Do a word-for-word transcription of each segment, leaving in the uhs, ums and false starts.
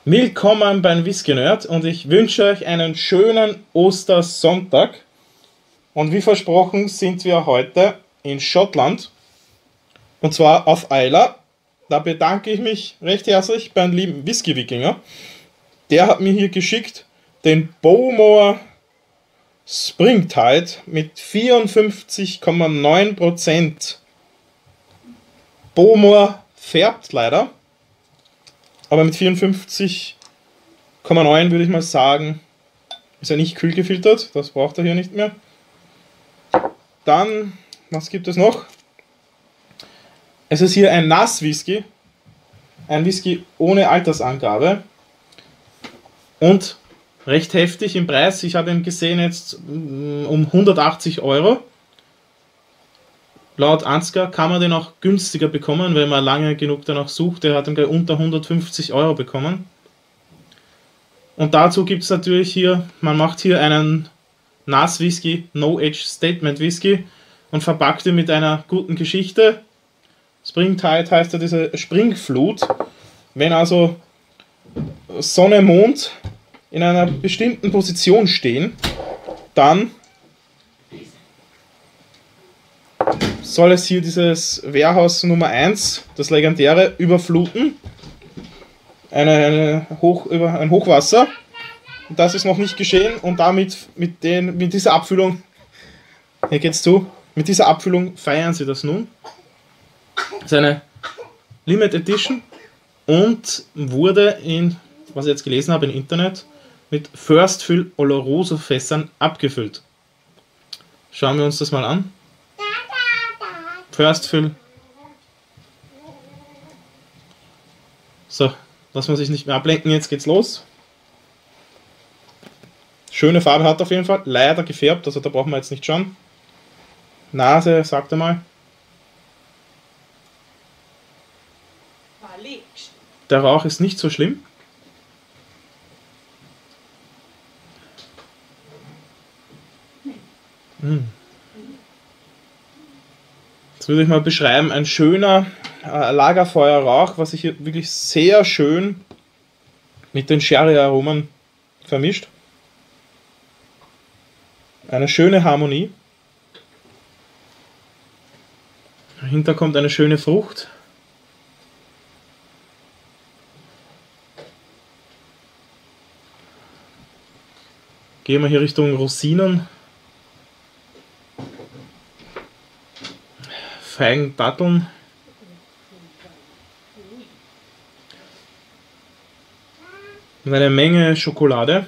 Willkommen beim Whisky Nerd und ich wünsche euch einen schönen Ostersonntag. Und wie versprochen sind wir heute in Schottland und zwar auf Islay. Da bedanke ich mich recht herzlich beim lieben Whisky Wikinger. Der hat mir hier geschickt den Bowmore Springtide mit vierundfünfzig Komma neun Prozent. Bowmore färbt leider. Aber mit vierundfünfzig Komma neun würde ich mal sagen, ist er nicht kühl gefiltert. Das braucht er hier nicht mehr. Dann, was gibt es noch? Es ist hier ein Nass-Whisky. Ein Whisky ohne Altersangabe. Und recht heftig im Preis. Ich habe ihn gesehen jetzt um hundertachtzig Euro. Laut Ansgar kann man den auch günstiger bekommen, wenn man lange genug danach sucht. Der hat ihn gleich unter hundertfünfzig Euro bekommen. Und dazu gibt es natürlich hier, man macht hier einen Nass-Whisky, No-Age Statement Whisky und verpackt ihn mit einer guten Geschichte. Springtide heißt ja diese Springflut. Wenn also Sonne, Mond in einer bestimmten Position stehen, dann soll es hier dieses Wehrhaus Nummer eins, das legendäre, überfluten. Eine, eine Hoch, über, ein Hochwasser. Und das ist noch nicht geschehen und damit mit, den, mit dieser Abfüllung, hier geht's zu, mit dieser Abfüllung feiern sie das nun. Das ist eine Limited Edition und wurde in, was ich jetzt gelesen habe im Internet, mit First Fill Oloroso Fässern abgefüllt. Schauen wir uns das mal an. First Fill. So, lassen wir sich nicht mehr ablenken, jetzt geht's los. Schöne Farbe hat auf jeden Fall, leider gefärbt, also da brauchen wir jetzt nicht schauen. Nase, sagt er mal. Der Rauch ist nicht so schlimm. Hm. Das würde ich mal beschreiben, ein schöner äh, Lagerfeuerrauch, was sich hier wirklich sehr schön mit den Sherry-Aromen vermischt. Eine schöne Harmonie. Dahinter kommt eine schöne Frucht. Gehen wir hier Richtung Rosinen. Feigen, Datteln. Und eine Menge Schokolade.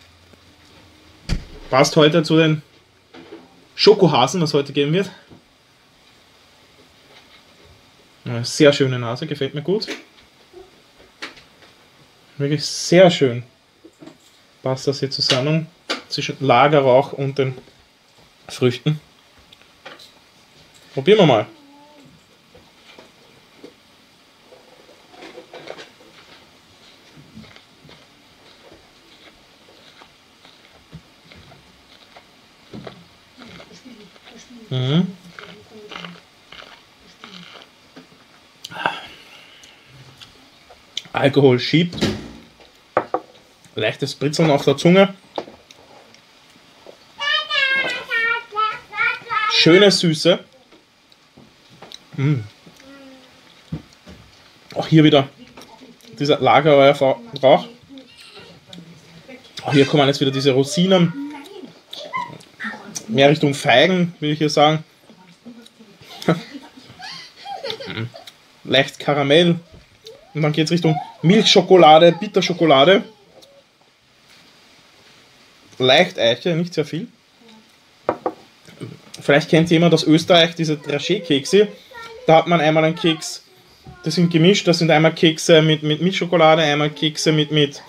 Passt heute zu den Schokohasen, was heute geben wird. Eine sehr schöne Nase, gefällt mir gut. Wirklich sehr schön. Passt das hier zusammen zwischen Lagerrauch und den Früchten. Probieren wir mal. Mhm. Alkohol schiebt. Leichtes Britzeln auf der Zunge. Schöne Süße. Mm. Auch hier wieder dieser Lagerfeuerrauch. Auch hier kommen jetzt wieder diese Rosinen. Mehr Richtung Feigen, würde ich hier sagen. Leicht Karamell. Und dann geht es Richtung Milchschokolade, Bitterschokolade. Leicht Eiche, nicht sehr viel. Vielleicht kennt jemand aus Österreich diese Dragé-Kekse. Da hat man einmal einen Keks, das sind gemischt, das sind einmal Kekse mit, mit Milchschokolade, einmal Kekse mit, mit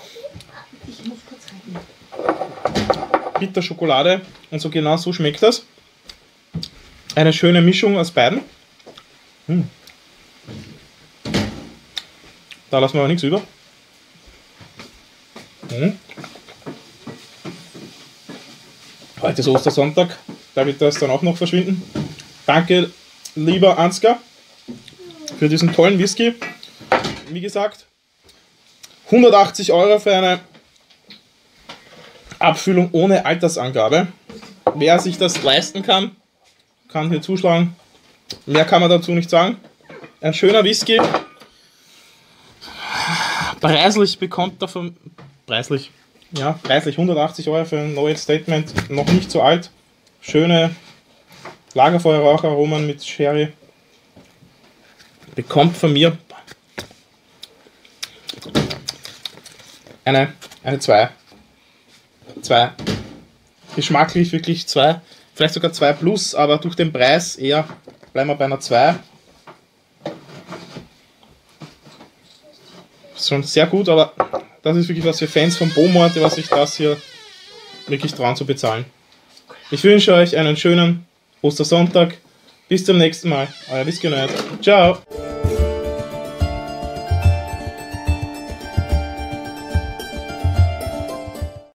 Bitterschokolade. Und so genau so schmeckt das. Eine schöne Mischung aus beiden. Hm. Da lassen wir aber nichts über. Hm. Heute ist Ostersonntag, da wird das dann auch noch verschwinden. Danke, lieber Ansgar, für diesen tollen Whisky. Wie gesagt, hundertachtzig Euro für eine Abfüllung ohne Altersangabe. Wer sich das leisten kann, kann hier zuschlagen. Mehr kann man dazu nicht sagen. Ein schöner Whisky. Preislich bekommt er von... Preislich, ja, preislich hundertachtzig Euro für ein neues Statement. Noch nicht so alt. Schöne Lagerfeuerraucharomen mit Sherry. Bekommt von mir eine, eine zwei. zwei. Geschmacklich wirklich zwei. Vielleicht sogar zwei plus, aber durch den Preis eher bleiben wir bei einer zwei. Schon sehr gut, aber das ist wirklich was für Fans von Beaumont, was sich das hier wirklich trauen zu bezahlen. Ich wünsche euch einen schönen Ostersonntag. Bis zum nächsten Mal. Euer Whisky Nerd. Ciao.